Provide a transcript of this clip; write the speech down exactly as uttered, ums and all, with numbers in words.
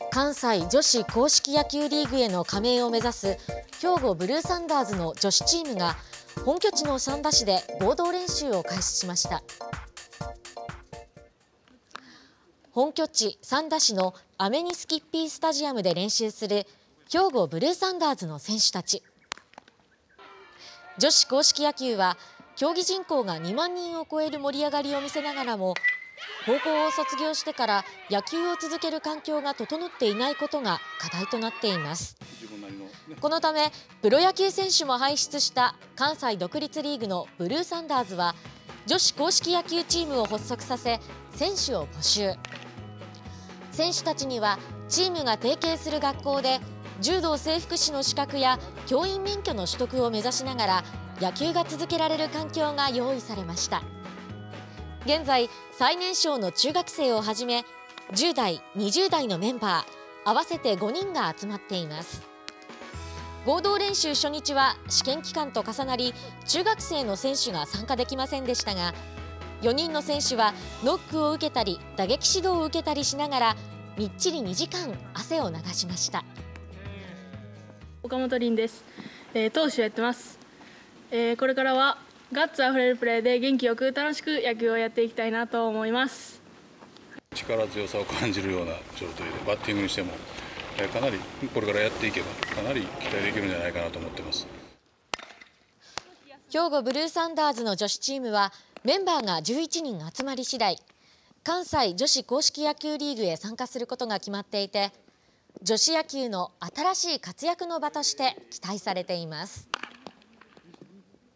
関西女子硬式野球リーグへの加盟を目指す兵庫ブルーサンダーズの女子チームが本拠地の三田市で合同練習を開始しました。本拠地三田市のアメニスキッピースタジアムで練習する兵庫ブルーサンダーズの選手たち。女子硬式野球は競技人口がにまんにんを超える盛り上がりを見せながらも、高校を卒業してから野球を続ける環境が整っていないことが課題となっています。このためプロ野球選手も輩出した関西独立リーグのブルーサンダーズは女子硬式野球チームを発足させ選手を募集。選手たちにはチームが提携する学校で柔道整復師の資格や教員免許の取得を目指しながら野球が続けられる環境が用意されました。現在最年少の中学生をはじめじゅう代、にじゅう代のメンバー合わせてごにんが集まっています。合同練習初日は試験期間と重なり中学生の選手が参加できませんでしたが、よにんの選手はノックを受けたり打撃指導を受けたりしながらみっちりにじかん汗を流しました。 岡本凛です、えー、投手をやってます、えー、これからはガッツあふれるプレーで元気よく楽しく野球をやっていきたいなと思います。 力強さを感じるような状態でバッティングにしてもかなりこれからやっていけばかなり期待できるんじゃないかなと思ってます。 兵庫ブルーサンダーズの女子チームはメンバーがじゅういちにん集まり次第関西女子硬式野球リーグへ参加することが決まっていて、女子野球の新しい活躍の場として期待されています。